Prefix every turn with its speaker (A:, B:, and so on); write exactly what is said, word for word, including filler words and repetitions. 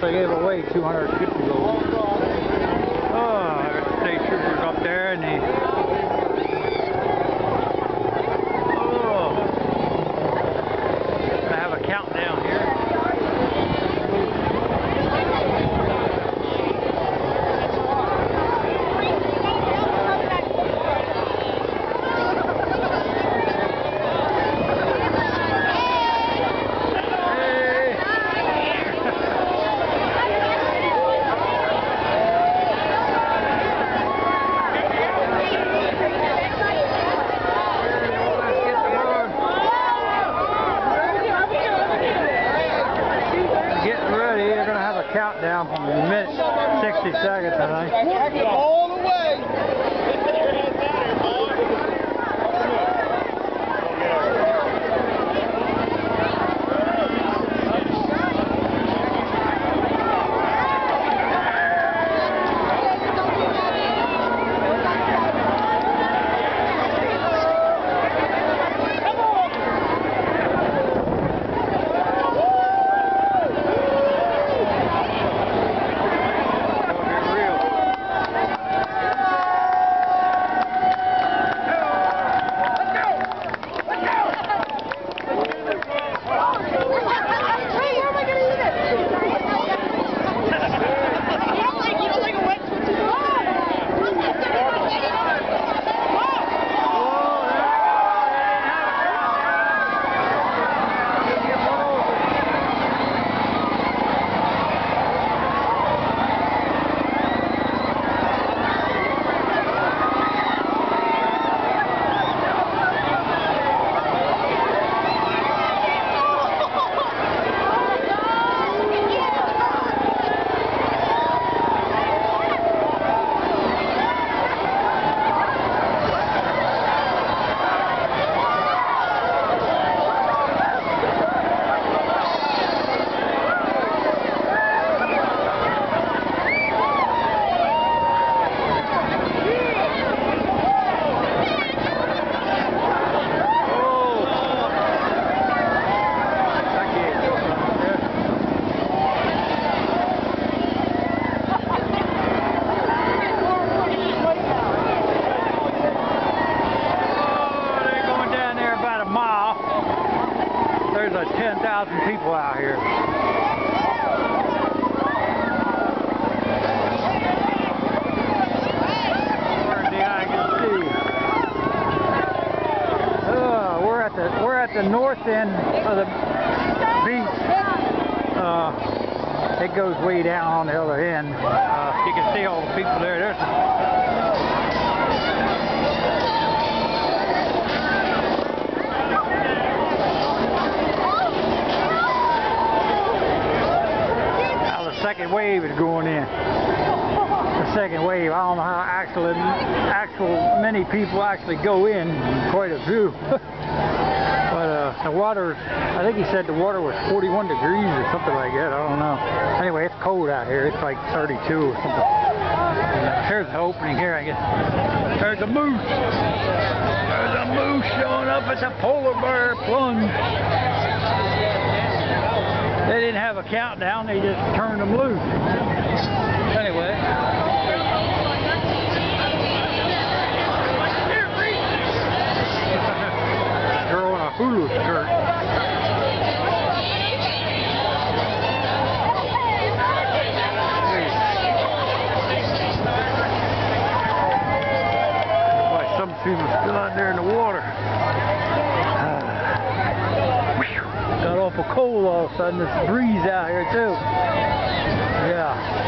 A: actually gave away two hundred fifty loads. Oh, I got the state troopers up there, and they. Oh, I have a countdown here. Countdown from a minute sixty seconds, I think.
B: All the way. There's like ten thousand people out here. Where the eye can see. Uh, we're at the we're at the north end of the beach. Uh, it goes way down on the other end. Uh, you can see all the people there. There's second wave is going in. The second wave. I don't know how actually actual many people actually go in. Quite a few. But uh, the water, I think he said the water was forty-one degrees or something like that. I don't know. Anyway, it's cold out here. It's like thirty-two or something. Here's the opening here, I guess. There's a moose. There's a moose showing up at the polar bear plunge. They didn't have a countdown, they just turned them loose. Anyway. Girl in a hula skirt. Boy, some people still out there in the water. Got awful cold all of a sudden. There's a breeze out here too. Yeah.